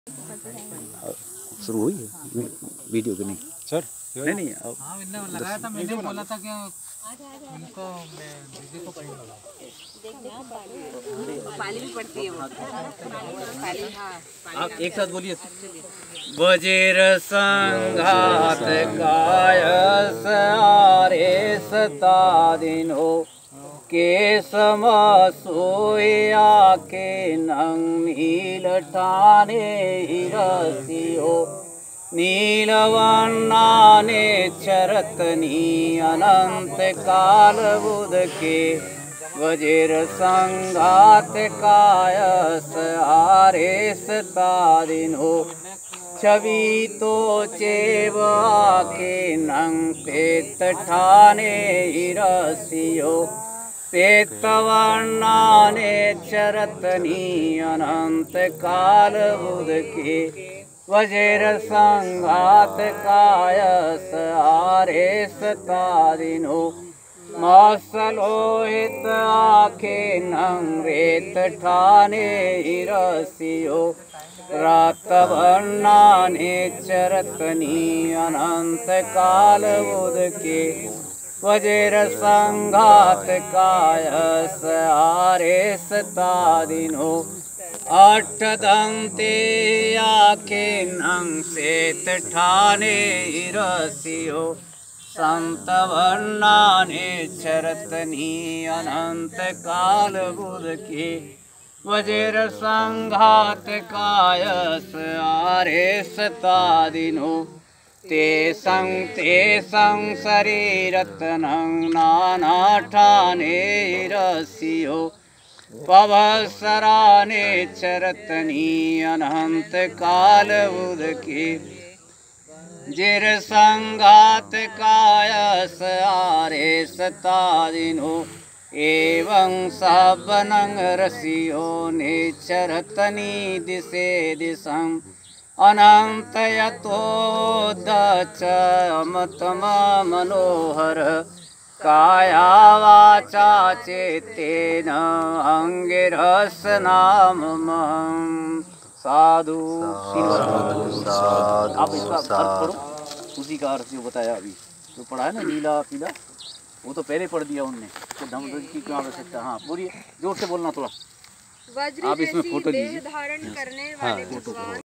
शुरू हुई है वीडियो की? नहीं सर, नहीं हाँ मैंने लगाया था। मैंने बोला था कि उनको दीदी को कहीं लगा पाली भी पड़ती है वो पाली। हाँ आप एक साथ बोलिए। वज्र संघात कायस आरे सता दिनो के सम सोया के नंग नील ठाने रसियो नीलवर्णाने चरतनी अनंत काल बुध के वज्र संघात कायस आरे सता दिनो छवि तो चेव आके नंग पेत ठाने रसियो पेतवर्णाने चरतनी अनंत काल बुध के वज्र संघात कायस आरे सता दिनो मसलोहित आखे नंग रेत ठाने रसियो रातवर्णाने चरतनी अनंत काल बुध के वज्र संघात कायस आरे सता दिनो अष्ट दंते आखे नंग सेत ठाने रसियो संत वर्णाने चरतनी अनंत काल बुध के वज्र संघात कायस आरे सता दिनो ते संग शरीरतनं नाना ठाने रसियो पवसराने चरतनी अनंत काल बुध के जिर संघात कायस आरे सता दिनो एवं सबनंग रसियो ने चरतनी दिशे दिशं अनंत यतोदच अमतमा मनोहर काया वाचा चेतेन अंगिरस नाम साधु। आप इसका अर्थ पढ़ो, उसी का अर्थ जो बताया अभी जो पढ़ा है ना, नीला पीला, वो तो पहले पढ़ दिया उनने, तो धम की क्यों आवश्यकता। हाँ बोलिए, जोर से बोलना थोड़ा। वज्र आप इसमें फोटो लीजिए। धारण करने वाले भगवान